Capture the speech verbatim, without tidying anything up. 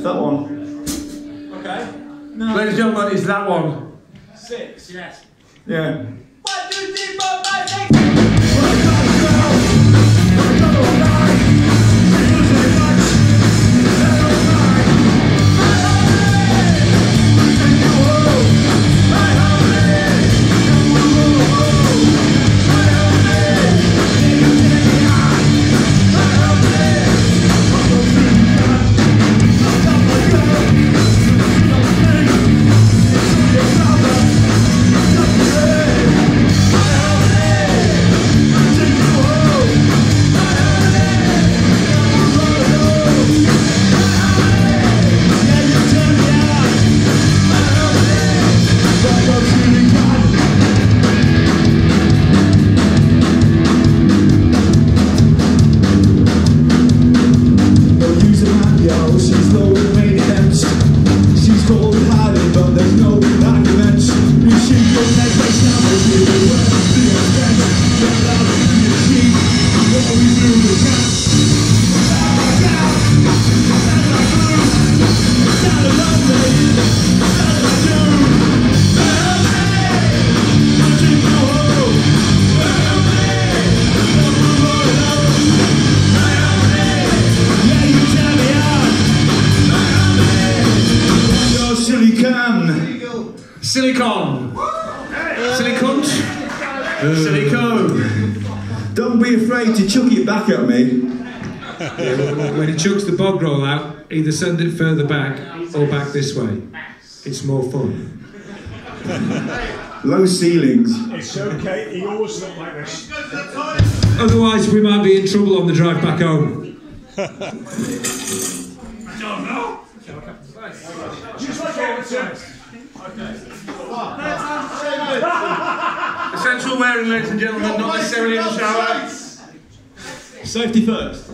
that one. Okay. No. Ladies and gentlemen, it's that one. Six, yes. Yeah. One, two, three, four, five, six. Silicon. Silly cunt. Silico. Don't be afraid to chuck it back at me. When he chucks the bog roll out, either send it further back or back this way. It's more fun. Low ceilings. It's okay, he always looked like this. Otherwise, we might be in trouble on the drive back home. I don't know. Just like Everton. Essential wearing, ladies and gentlemen, not necessarily in the shower. Safety first.